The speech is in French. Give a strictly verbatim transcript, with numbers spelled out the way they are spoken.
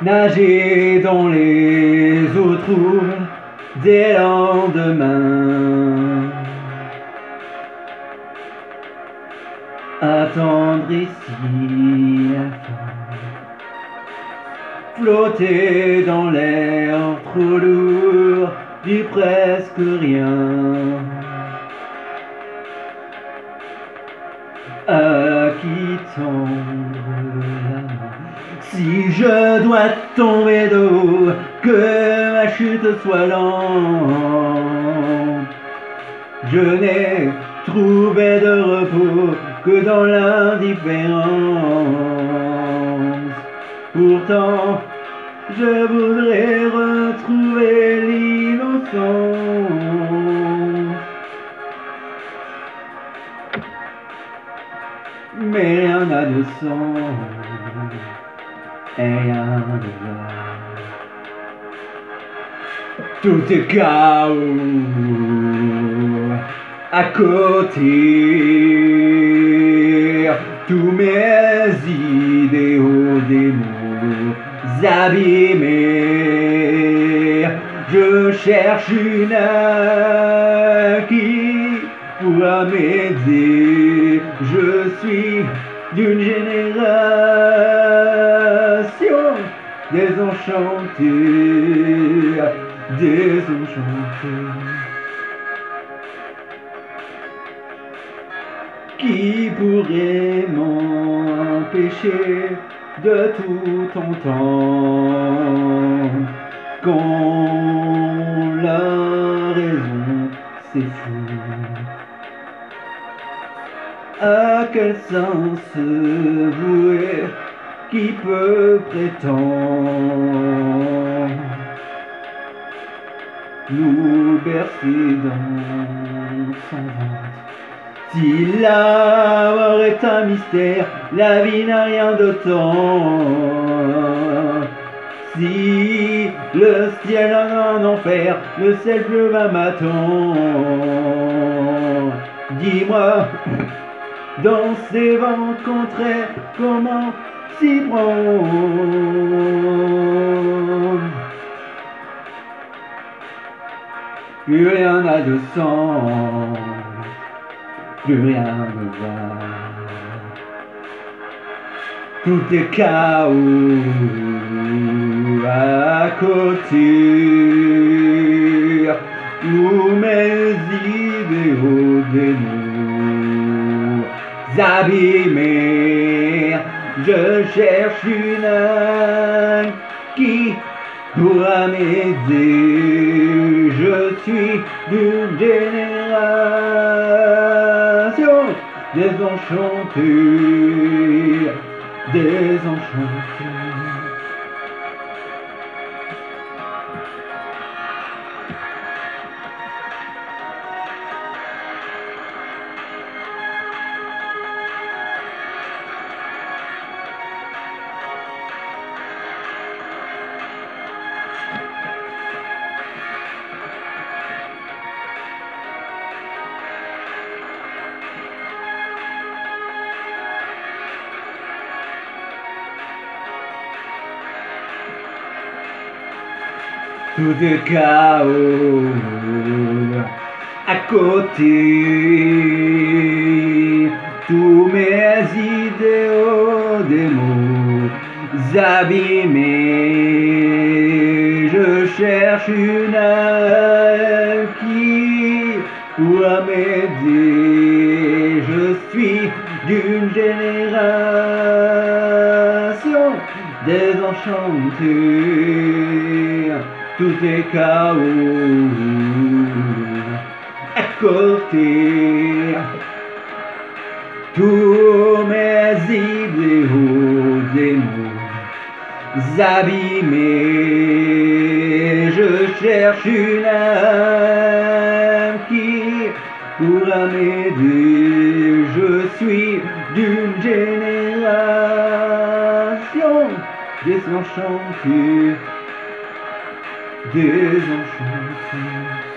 nager dans les eaux troubles des lendemains, attendre ici la fin, flotter dans l'air trop lourd du presque rien, à qui tendre la main. Si je dois tomber d'eau, que ma chute soit lente, je n'ai trouvé de repos que dans l'indifférence. Pourtant, je voudrais retrouver l'innocence. Mais rien n'a de sens, et rien ne va. Tout est chaos à côté, tous mes idéaux, des mots abîmés. Je cherche une âme qui pourra m'aider. Je suis d'une génération désenchantée, désenchantée. Qui pourrait m'empêcher de tout entendre quand la raison s'effondre? À quel sens vouer qui peut prétendre nous bercer dans son ventre? Si la mort est un mystère, la vie n'a rien d'autant. Si le ciel est un enfer, le ciel bleu m'attend. Dis-moi, dans ces vents contraires, comment s'y prendre? Plus rien n'a de sens, plus rien ne va. Tout est chaos à côté, où mes idéaux, des mots abîmés. Je cherche une âme qui pourra m'aider. Je suis d'une génération désenchantée, désenchantée. Tout est chaos à côté, tous mes idéaux, des mots abîmés. Je cherche une âme qui pourra m'aider. Je suis d'une génération désenchantée. Tout est chaos à côté, tous mes idéaux, des mots abîmés. Je cherche une âme qui pourra m'aider. Je suis d'une génération désenchantée, désenchantée.